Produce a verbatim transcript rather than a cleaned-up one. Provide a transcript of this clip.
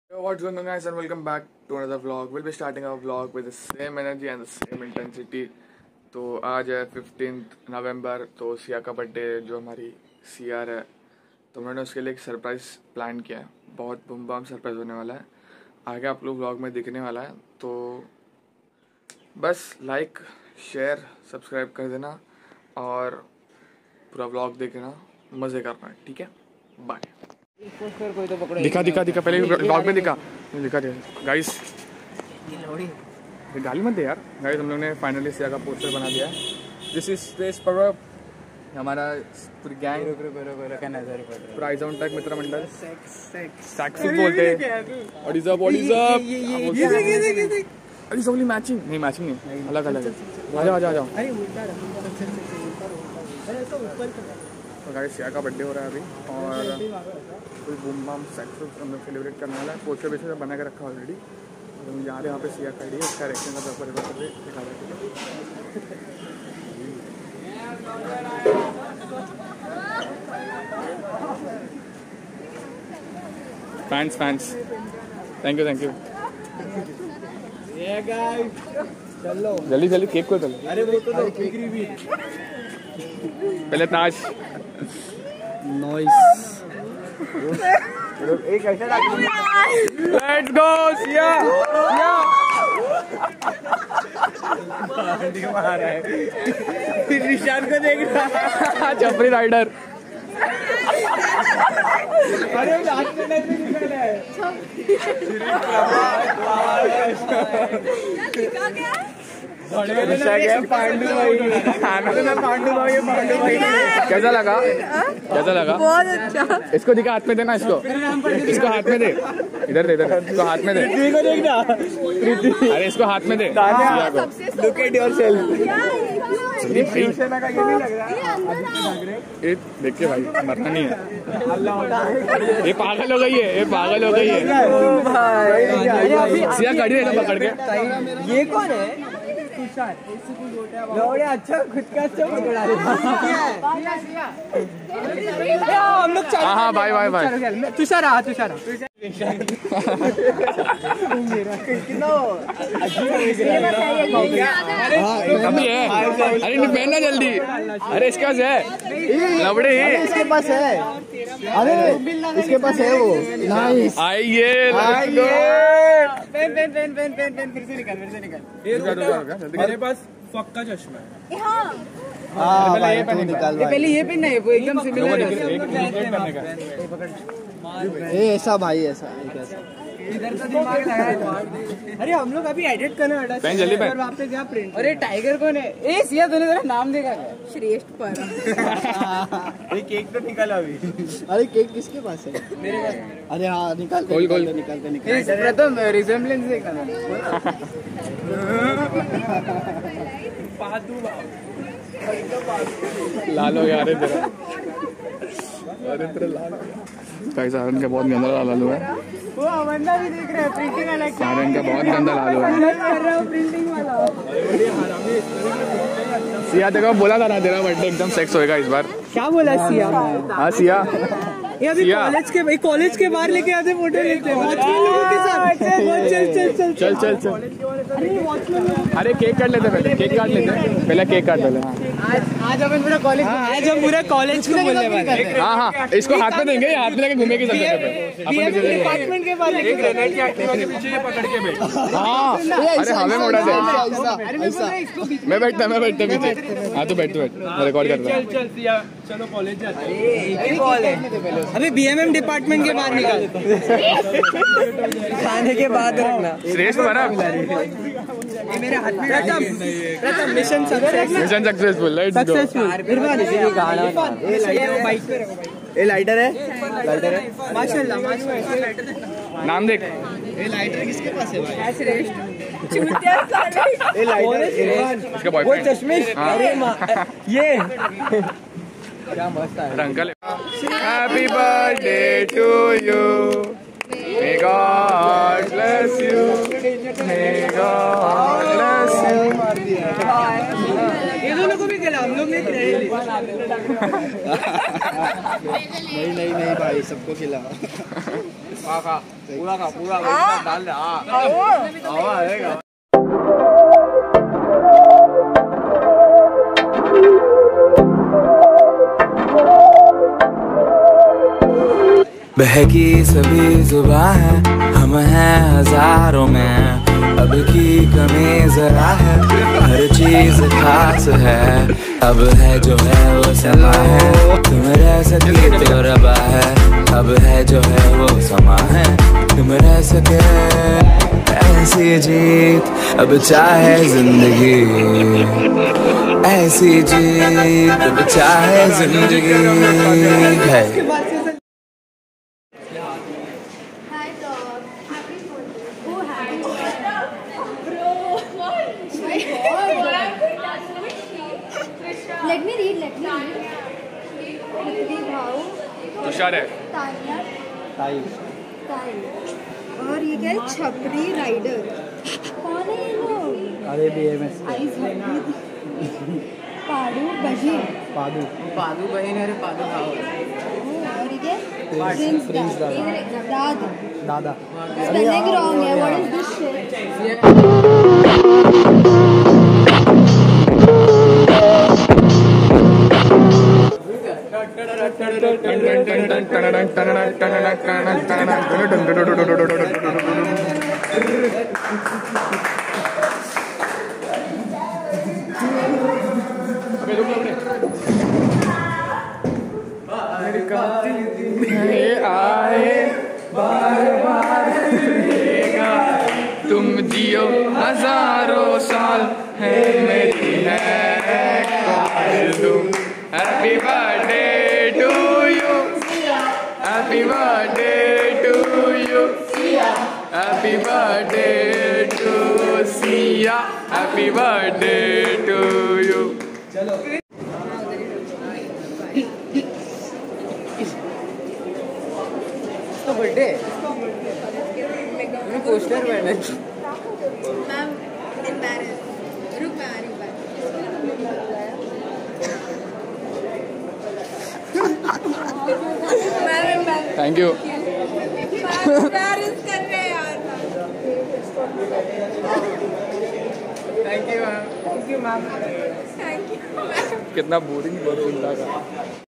What's going on, guys, and welcome back to another vlog. We'll be starting our vlog with the same energy and the same intensity. तो आज है fifteenth November, तो सिया का birthday जो हमारी सियार है, तो मैंने उसके लिए एक सरप्राइज़ प्लान किया है। बहुत बम बम सरप्राइज़ होने वाला है, आगे आप लोग व्लॉग में दिखने वाला है। तो बस लाइक शेयर सब्सक्राइब कर देना और पूरा व्लॉग देखना, मज़े करना, ठीक है। बाय। दिखा दिखा दिखा पहले व्लॉग में दिखा दिखा दिया गाइस, गाली मत दे यार। गाइस हम लोग ने फाइनली सिया का पोस्टर बना दिया है। दिस इज स्पेस परब, हमारा पूरी गैंग प्राइज ऑन टैग मित्र मंडल सैक्स बोलते हैं। What is up what is up is only matching नहीं मैचिंग नहीं अलग अलग है। आ जाओ आ जाओ आ जाओ। तो गाइस सिया का बर्थडे हो रहा है अभी और कोई बूम बाम सेक्स हम लोग सेलिब्रेट करने वाला है। पोस्टर बेस्टर बना के रखा ऑलरेडी। हम जा रहे हैं यहाँ पे सिया खड़ी है, इसका रिएक्शन का पेपर पेपर करके दिखा रहे। Fans fans thank you thank you. चलो जल्दी जल्दी केक को चलो। अरे वो तो पहले ताश नॉइस एक ऐसा लेट्स गो सिया सिया मार रहा है फिर निशान को देख रहा चपरी राइडर। अरे लास्ट में नहीं निकल है पांडू भाई पांडू भाई पांडू भाई कैसा लगा कैसा लगा? बहुत अच्छा। इसको दिखा, हाथ में देना, इसको इसको हाथ में दे, इधर दे इधर, इसको हाथ में दे। अरे इसको हाथ में दे। Look at yourself. देख के भाई मरना नहीं है। ये पागल हो गई है, ये पागल हो गई है। सिया खड़ी है ना पकड़ के। ये कौन है? अच्छा खुद का अच्छा हम लोग। हाँ हाँ भाई भाई भाई तुषार आ तुषार अभी है। अरे नहीं पहनना जल्दी। अरे इसके पास है लबड़े, इसके पास है। अरे इसके पास है वो। नाइस आइए pen pen pen pen pen pen फिर से निकाल फिर से निकाल। मेरे पास पक्का चश्मा है। हाँ पहले ये पेन निकाल, पहले ये पेन नहीं, वो एकदम सिमिलर है। ये ऐसा भाई ऐसा इधर तो दिमाग लगाया। अरे हम लोग अभी एडिट करने हटा पेन जल्दी पेन वापस यहाँ प्रिंट। अरे टाइगर कौन है? ए सिया तूने तेरा नाम देखा क्या? श्रेष्ठ पर। ये केक तो निकाला अभी। अरे केक किसके पास है? मेरे पास। अरे हाँ निकाल खोल खोल निकालते निकालते प्रथम रिजेम्बलेंस देखा लालो यार तेरा। अरे तेरा लाल गाइस सारन का बहुत गंदा लालू है। वो अमंदा भी देख रहे हैं प्रिंटिंग वाला। सारन का बहुत गंदा लालू है प्रिंटिंग वाला। सिया देखो बोला था ना तेरा बर्थडे एकदम सेक्स होएगा इस बार। क्या बोला सिया? हाँ सिया ये अभी कॉलेज के कॉलेज के बाहर लेके आते फोटो लेते हैं वॉचमैन लोगों के साथ। चल चल चल चल चल चल। अरे केक काट लेते पहले, केक काट लेते पहले, केक काट पहले। आज आज अपन पूरा कॉलेज आज हम पूरा कॉलेज को बोलने वाले हैं। हाँ हाँ इसको हाथ में देंगे, हाथ में लेके घूमेगी सब जगह पे। डिपार्टमेंट के बाहर लेके ग्रेनेड के एक्टिवा के पीछे ये पकड़ के बैठ। हाँ अरे हमें मोड़ा दे। मैं बैठता मैं बैठता पीछे। हाँ तू बैठ तू बैठ, मैं रिकॉर्ड करता हूँ। चल चल सिया चलो कॉलेज जाते हैं। अभी बीएमएम डिपार्टमेंट के बाहर निकाल खाने के बाद रखना। श्रेष्ठ परब ये मेरे हाथ में। प्रथम प्रथम mission success mission successful let's go. ये लाइटर है लाइटर है माशाल्लाह माशाल्लाह। नाम देख। ये लाइटर किसके पास है भाई? श्रेष्ठ ये लाइटर इसका बॉयफ्रेंड वो चश्मे। अरे ये क्या मस्त है uncle. Happy birthday to you, may God bless you, may God bless you. ये दोनों को भी खिला, हम लोग ने नहीं नहीं नहीं भाई, सबको खिला। खा खा पूरा खा पूरा डाल दे। हाँ बहकी सभी जुबां है, हम हैं हजारों में, अब की कमी जरा है, हर चीज खास है, अब है जो है वो समा है, तुम रह सके तो रबा है, अब है जो है वो समा है, तुम रह सके ऐसी जीत, अब चाहे जिंदगी ऐसी जीत, अब चाहे जिंदगी है। Let me read, let me read. Tushar है। तानिया। ताई। ताई। और ये क्या है? छपरी राइडर। कौन है ये लोग? अरे बी एम एस। आइज हमीद। पादू बहीन। पादू। पादू बहन है रे, पादू भाव। और ये क्या? प्रिंस प्रिंस दादा। दादा। दादा। Spelling wrong है. What is this shit? आए बार बार देगा, तुम जियो हजारों साल है मेरी है happy birthday to you, happy birthday to you, happy birthday to Siya, happy birthday to you. Birthday poster मैंने मैम एम्बैरेस रुक मैं आ रही हूँ। Thank you. एम्बैरेस कर रहे हैं यार। Thank you ma'am. Thank you ma'am. कितना बोरिंग बोरिंग लगा।